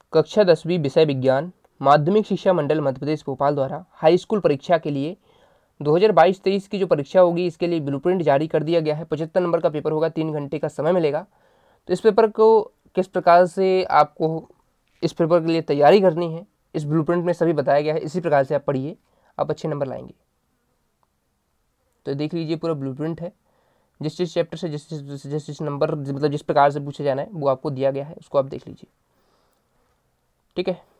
कक्षा 10वीं विषय विज्ञान माध्यमिक शिक्षा मंडल मध्य प्रदेश भोपाल द्वारा हाई स्कूल परीक्षा के लिए 2022-23 की जो परीक्षा होगी इसके लिए ब्लूप्रिंट जारी कर दिया गया है। 75 नंबर का पेपर होगा, 3 घंटे का समय मिलेगा। तो इस पेपर को किस प्रकार से आपको इस पेपर के लिए तैयारी करनी है इस ब्लूप्रिंट में सभी बताया गया है। इसी प्रकार से आप पढ़िए, आप अच्छे नंबर लाएंगे। तो देख लीजिए पूरा ब्लूप्रिंट है, जिस जिस चैप्टर से जिस नंबर मतलब जिस प्रकार से पूछे जाना है वो आपको दिया गया है, उसको आप देख लीजिए। ठीक है।